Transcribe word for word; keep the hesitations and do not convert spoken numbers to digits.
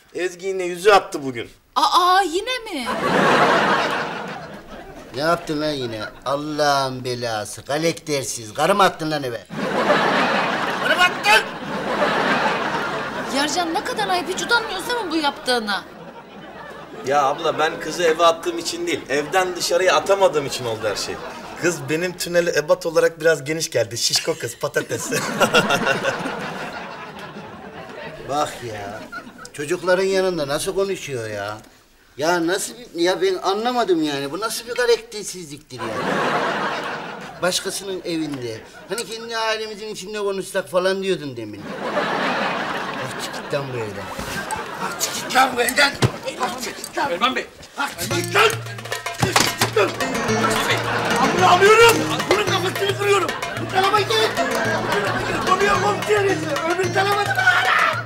Ezgi yine yüzü attı bugün. Aa yine mi? Ne yaptın lan yine? Allah'ın belası. Galektersiz. Karı mı attın lan eve? Karı mı attın? Yarcan ne kadar ayıp, hiç utanmıyorsun değil mi bu yaptığına? Ya abla ben kızı eve attığım için değil, evden dışarıya atamadığım için oldu her şey. Kız benim tüneli ebat olarak biraz geniş geldi. Şişko kız, patates. Bak ya. Çocukların yanında nasıl konuşuyor ya? Ya nasıl bir... Ya ben anlamadım yani. Bu nasıl bir karaktersizliktir ya? Başkasının evinde. Hani kendi ailemizin içinde konuşsak falan diyordun demin. Ah çık git lan bu evden. Ah çık git lan bu evden. Ah çık git lan. Erman Bey. Ah çık git lan. Çık git lan. Ah bunu alıyorum. Bunun kafasını kırıyorum. Bu tarafa git. Bu tarafa git. Konuyor komiseriz. Öbür tarafa da.